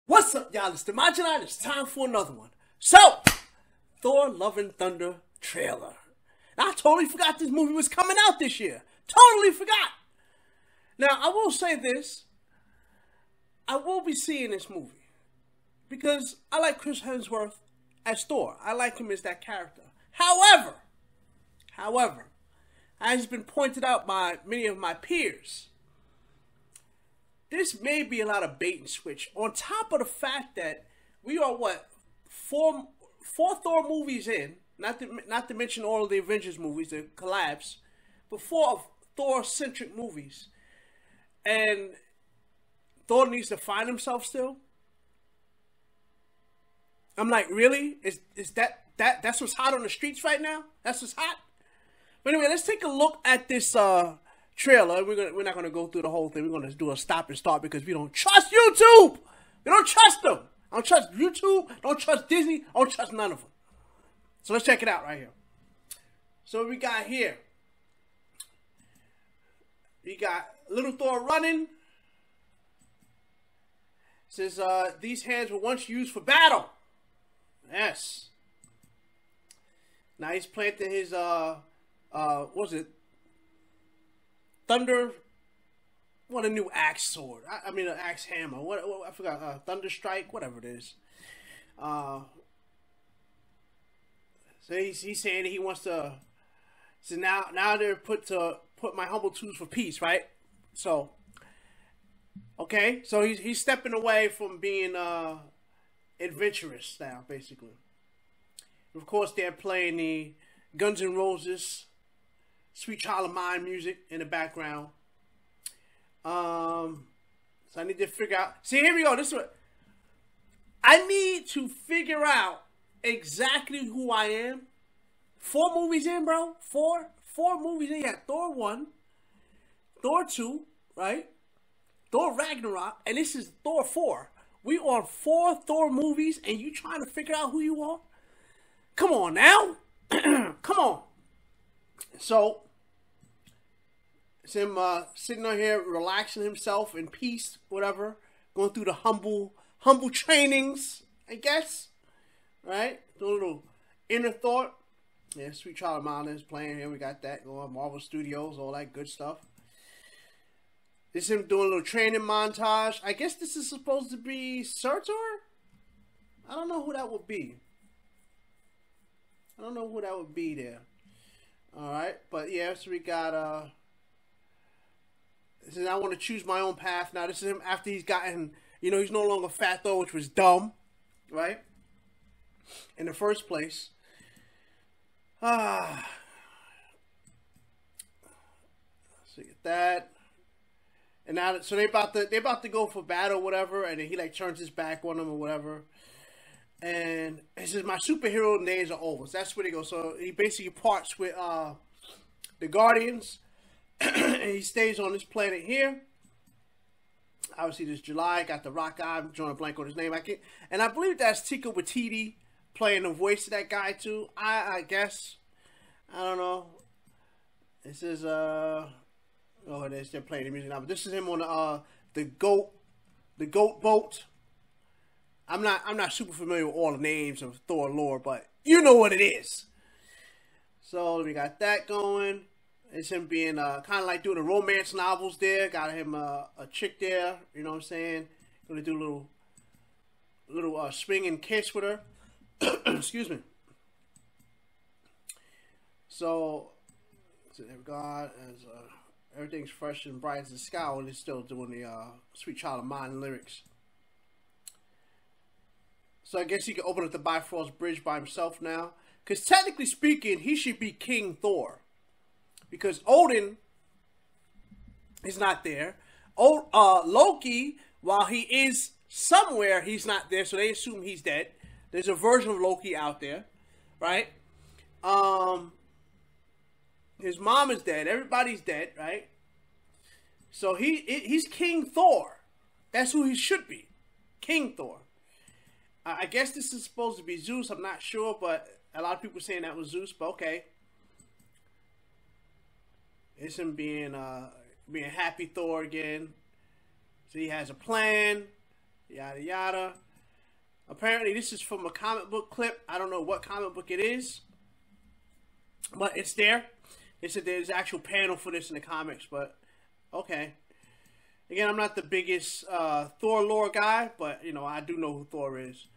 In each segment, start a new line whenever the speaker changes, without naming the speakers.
What's up, y'all? It's the Majinite. It's time for another one. So, Thor Love and Thunder trailer. Now, I totally forgot this movie was coming out this year. Totally forgot. Now, I will say this. I will be seeing this movie because I like Chris Hemsworth as Thor. I like him as that character. However, as has been pointed out by many of my peers, this may be a lot of bait and switch. On top of the fact that we are four Thor movies in, not to mention all of the Avengers movies, the collabs, but four Thor-centric movies, and Thor needs to find himself still. I'm like, really? Is that's what's hot on the streets right now? That's what's hot. But anyway, let's take a look at this trailer. We're not gonna go through the whole thing. We're gonna do a stop and start because we don't trust YouTube. We don't trust them. I don't trust YouTube. Don't trust Disney. I don't trust none of them. So let's check it out right here. So what we got here. We got little Thor running. It says these hands were once used for battle. Yes. Now he's planting his what was it? Thunder. What a new axe sword. I mean an axe hammer. What I forgot. Thunder strike. Whatever it is. So he's saying that he wants to. So now they're put my humble tools for peace, right? So. Okay, so he's stepping away from being adventurous now, basically. Of course, they're playing the Guns N' Roses, Sweet Child of Mine music in the background. So I need to figure out. See, here we go. This is what I need to figure out exactly who I am. 4 movies in, bro. Four movies in. Yeah, Thor 1, Thor 2, right? Thor Ragnarok, and this is Thor 4. We are 4 Thor movies, and you trying to figure out who you are? Come on now. Come on. So, it's him sitting on here, relaxing himself in peace, whatever. Going through the humble trainings, I guess. Right? Doing a little inner thought. Yeah, Sweet Child of Mine is playing here. We got that going. Marvel Studios, all that good stuff. This is him doing a little training montage. I guess this is supposed to be Surtur? I don't know who that would be. I don't know who that would be there. Alright, but yeah, so we got, this is, I want to choose my own path. Now, this is him after he's gotten, you know, he's no longer Fat Thor, which was dumb, right? In the first place. So you get that. And now, so they're about to go for battle, whatever, and then he like turns his back on them or whatever. And he says, "My superhero days are over." So that's where they go. So he basically parts with the Guardians, and he stays on this planet here. Obviously, this July got the Rock guy. I'm drawing a blank on his name. And I believe that's Taika Waititi playing the voice of that guy too. I guess. I don't know. This is oh, it is. They're playing the music now. But this is him on the goat boat. I'm not super familiar with all the names of Thor lore, but you know what it is. So we got that going. It's him being kind of like doing the romance novels there. Got him a chick there. You know what I'm saying? Gonna do a little swing and kiss with her. Excuse me. So there we go. As everything's fresh and bright as the sky, and he's still doing the Sweet Child of Mine lyrics. So I guess he can open up the Bifrost Bridge by himself now. Because technically speaking, he should be King Thor. Because Odin is not there. Loki, while he is somewhere, he's not there. So they assume he's dead. There's a version of Loki out there. Right? His mom is dead. Everybody's dead, right? So he's King Thor. That's who he should be. King Thor. I guess this is supposed to be Zeus. I'm not sure, but a lot of people saying that was Zeus, but okay. It's him being happy Thor again. So he has a plan. Yada yada. Apparently, this is from a comic book clip. I don't know what comic book it is, but it's there. They said there's an actual panel for this in the comics, but okay. Again, I'm not the biggest Thor lore guy, but, you know, I do know who Thor is.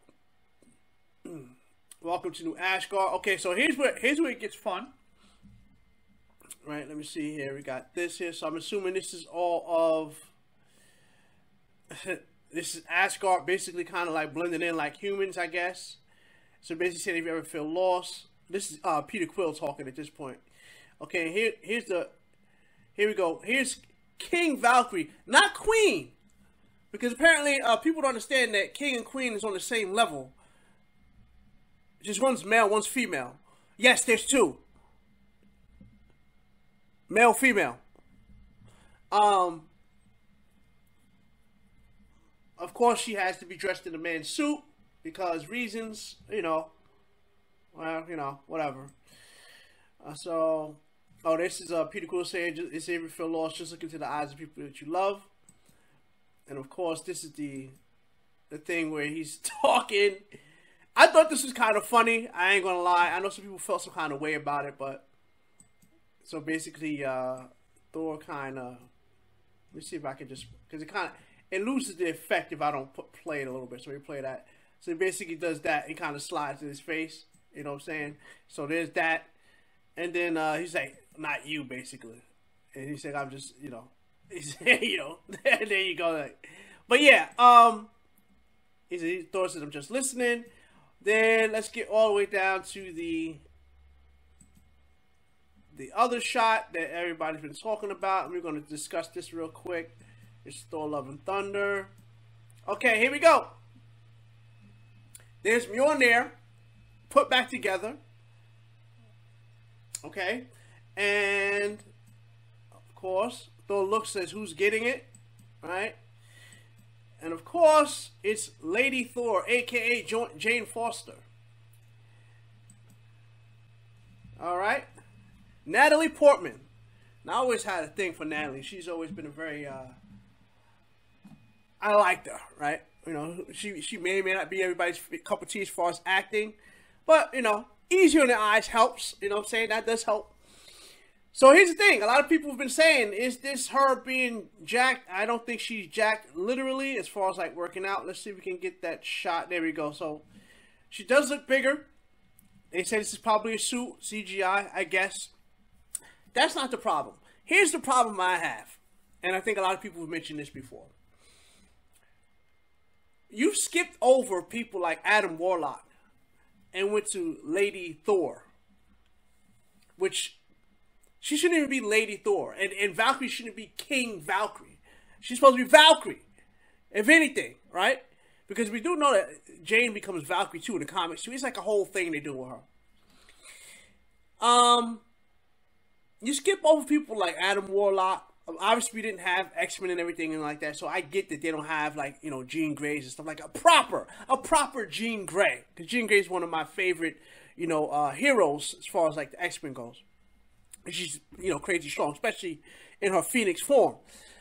Welcome to New Asgard. Okay, so here's where it gets fun. Right, let me see here. We got this here. So I'm assuming this is all of... This is Asgard basically kind of like blending in like humans, I guess. So basically saying if you ever feel lost. This is Peter Quill talking at this point. Okay, here we go. Here's King Valkyrie, not Queen. Because apparently people don't understand that King and Queen is on the same level. Just one's male, one's female. Yes, there's two. Male, female. Of course, she has to be dressed in a man's suit because reasons, you know. Well, you know, whatever. So, this is Peter Quill saying, "It's ever feel lost, just look into the eyes of people that you love." And of course, this is the thing where he's talking. I thought this was kind of funny. I ain't gonna lie. I know some people felt some kind of way about it, but so basically, Thor kind of. Let me see if I can just because it loses the effect if I don't play it a little bit. So we play that. So he basically does that. He kind of slides in his face. You know what I'm saying? So there's that. And then he's like, "Not you," basically. And he's like, "I'm just, you know." He's, you know, there you go. Like, but yeah, Thor says, "I'm just listening." Then let's get all the way down to the other shot that everybody's been talking about. And we're going to discuss this real quick. It's Thor: Love and Thunder. Okay, here we go. There's Mjolnir put back together. Okay. And, of course, Thor looks, says, "Who's getting it?" Right? And, of course, it's Lady Thor, a.k.a. Jane Foster. All right? Natalie Portman. Now, I always had a thing for Natalie. She's always been a very, I liked her, right? You know, she may not be everybody's cup of tea as far as acting. But, you know, easier on the eyes helps. You know what I'm saying? That does help. So here's the thing. A lot of people have been saying, is this her being jacked? I don't think she's jacked literally as far as like working out. Let's see if we can get that shot. There we go. So she does look bigger. They say this is probably a suit, CGI, I guess. That's not the problem. Here's the problem I have. And I think a lot of people have mentioned this before. You've skipped over people like Adam Warlock and went to Lady Thor. Which, she shouldn't even be Lady Thor. And Valkyrie shouldn't be King Valkyrie. She's supposed to be Valkyrie. If anything, right? Because we do know that Jane becomes Valkyrie too in the comics too. It's like a whole thing they do with her. You skip over people like Adam Warlock. Obviously, we didn't have X-Men and everything and like that, so I get that they don't have like, you know, Jean Greys and stuff like a proper Jean Grey. Because Jean Grey is one of my favorite, you know, heroes as far as like the X-Men goes. And she's, you know, crazy strong, especially in her Phoenix form.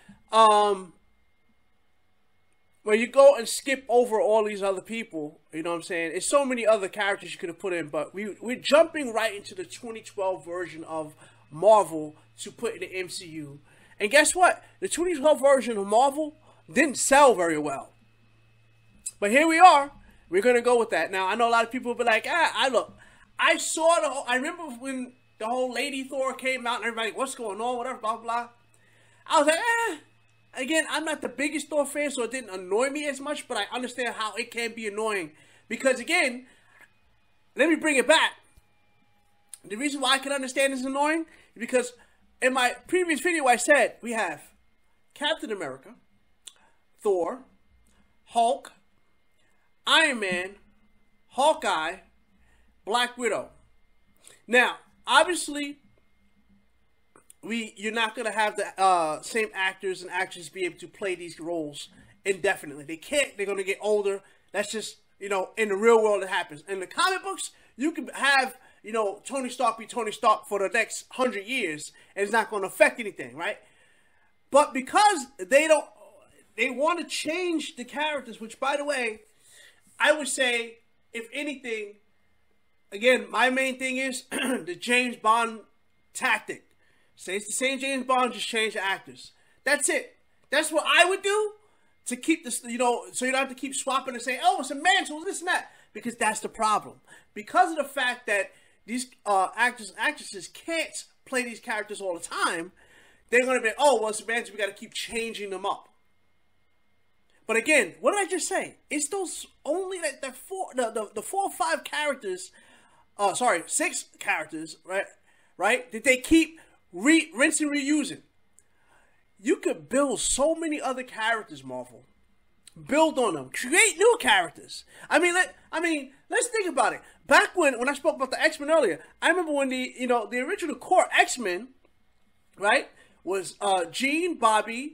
Where you go and skip over all these other people, you know what I'm saying? There's so many other characters you could have put in, but we're jumping right into the 2012 version of Marvel to put in the MCU. And guess what? The 2012 version of Marvel didn't sell very well. But here we are. We're going to go with that. Now, I know a lot of people will be like, I saw I remember when the whole Lady Thor came out and everybody, what's going on, whatever, blah, blah. I was like, Again, I'm not the biggest Thor fan, so it didn't annoy me as much, but I understand how it can be annoying. Because, again, let me bring it back. The reason why I can understand it's annoying is because in my previous video I said we have Captain America, Thor, Hulk, Iron Man, Hawkeye, Black Widow. Now, obviously, you're not going to have the same actors and actresses be able to play these roles indefinitely. They can't. They're going to get older. That's just, you know, in the real world it happens. In the comic books, you can have, you know, Tony Stark be Tony Stark for the next 100 years, and it's not going to affect anything, right? But because they don't, they want to change the characters, which, by the way, I would say, if anything, again, my main thing is the James Bond tactic. Say it's the same James Bond, just change the actors. That's it. That's what I would do to keep this, so you don't have to keep swapping and saying, oh, it's a man, so this and that. Because that's the problem. Because of the fact that these actors and actresses can't play these characters all the time, they're going to be, oh, well, it's a man, so we got to keep changing them up. But again, what did I just say? It's those only like the 4 or 5 characters, 6 characters, right? That they keep rinsing, reusing. You could build so many other characters, Marvel. Build on them. Create new characters. I mean, let's think about it. Back when I spoke about the X-Men earlier, I remember when the original core X-Men, right, was Jean, Bobby,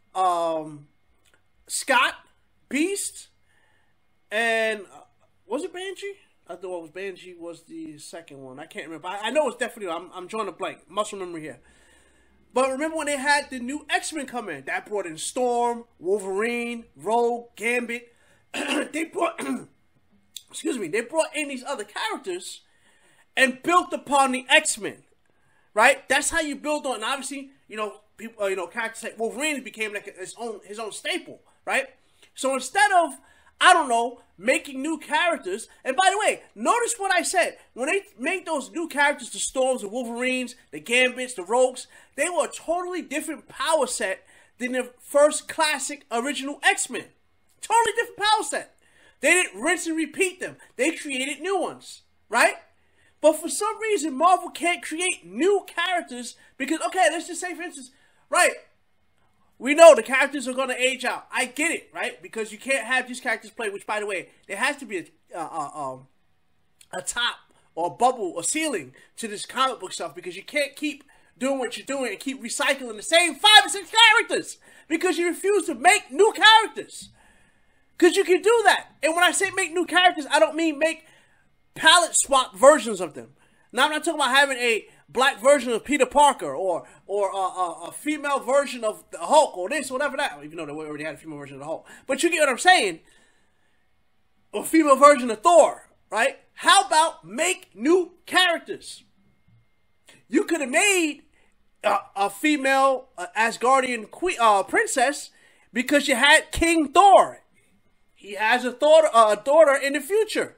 Scott, Beast, and was it Banshee? I thought it was Banshee was the second one. I can't remember. I know it's definitely. I'm drawing a blank. Muscle memory here. But remember when they had the new X-Men come in? That brought in Storm, Wolverine, Rogue, Gambit. They brought, they brought in these other characters and built upon the X-Men, right? That's how you build on. And obviously, people, characters like Wolverine became like his own staple, right? So instead of, I don't know, making new characters. And by the way, notice what I said. When they make those new characters, the Storms, the Wolverines, the Gambits, the Rogues, they were a totally different power set than the first classic original X-Men. Totally different power set. They didn't rinse and repeat them. They created new ones, right? But for some reason, Marvel can't create new characters because, okay, let's just say, for instance, right, we know the characters are going to age out. I get it, right? Because you can't have these characters play, which, by the way, there has to be a top or a bubble or ceiling to this comic book stuff because you can't keep doing what you're doing and keep recycling the same 5 or 6 characters because you refuse to make new characters. Because you can do that. And when I say make new characters, I don't mean make palette swap versions of them. Now, I'm not talking about having a black version of Peter Parker or a female version of the Hulk or this or whatever that. Even though they already had a female version of the Hulk. But you get what I'm saying. Or a female version of Thor, right? How about make new characters? You could have made a female Asgardian princess because you had King Thor. He has a daughter in the future.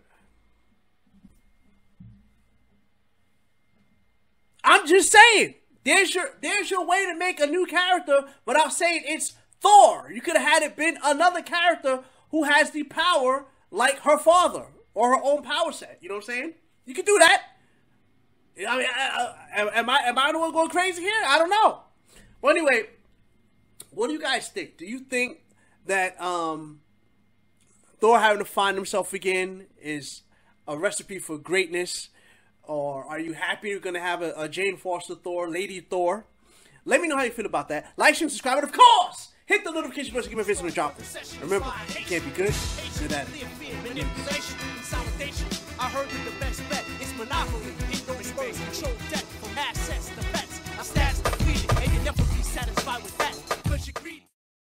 I'm just saying, there's your way to make a new character without saying it's Thor. You could have had it been another character who has the power like her father or her own power set. You know what I'm saying? You could do that. I mean, am I the one going crazy here? I don't know. Well, anyway, what do you guys think? Do you think that Thor having to find himself again is a recipe for greatness? Or are you happy you're going to have a Jane Foster Thor, Lady Thor? Let me know how you feel about that. Like, share, and subscribe. And of course, hit the notification bell to give me a visit and drop this. Remember, you can't be good at it.
I heard that the best bet is monopoly. Control